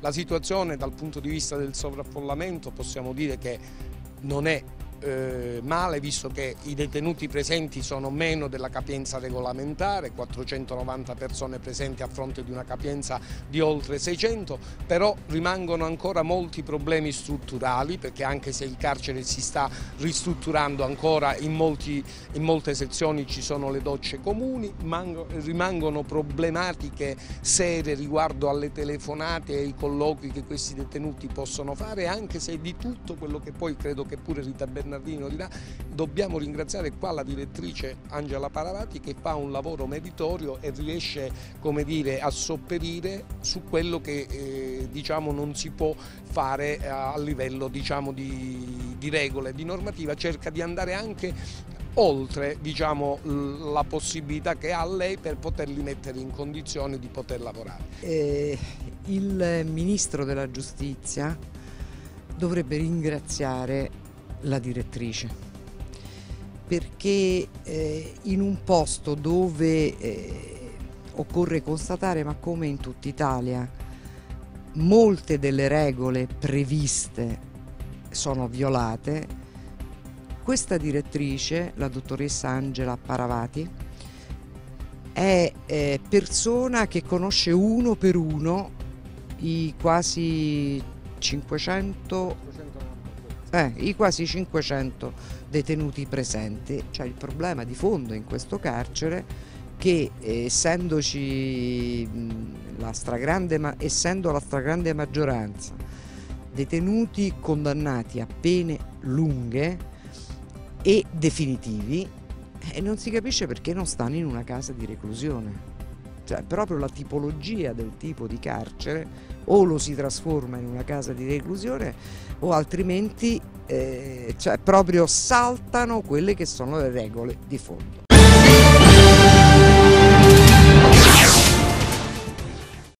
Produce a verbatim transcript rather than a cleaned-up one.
La situazione dal punto di vista del sovraffollamento possiamo dire che non è Eh, male, visto che i detenuti presenti sono meno della capienza regolamentare, quattrocentonovanta persone presenti a fronte di una capienza di oltre seicento, però rimangono ancora molti problemi strutturali, perché anche se il carcere si sta ristrutturando ancora in, molti, in molte sezioni ci sono le docce comuni, mango, rimangono problematiche serie riguardo alle telefonate e ai colloqui che questi detenuti possono fare, anche se di tutto quello che poi credo che pure Rita Bernardini dirà, dobbiamo ringraziare qua la direttrice Angela Paravati, che fa un lavoro meritorio e riesce, come dire, a sopperire su quello che eh, diciamo non si può fare a livello, diciamo, di, di regole, di normativa, cerca di andare anche oltre, diciamo, la possibilità che ha lei per poterli mettere in condizione di poter lavorare. Eh, il Ministro della Giustizia dovrebbe ringraziare la direttrice, perché eh, in un posto dove eh, occorre constatare, ma come in tutta Italia, molte delle regole previste sono violate, questa direttrice, la dottoressa Angela Paravati, è eh, persona che conosce uno per uno i quasi cinquecento Eh, i quasi cinquecento detenuti presenti. C'è il problema di fondo in questo carcere che eh, essendoci la stragrande, ma, essendo la stragrande maggioranza detenuti condannati a pene lunghe e definitivi, eh, non si capisce perché non stanno in una casa di reclusione. Cioè, proprio la tipologia del tipo di carcere o lo si trasforma in una casa di reclusione o altrimenti eh, cioè, proprio saltano quelle che sono le regole di fondo.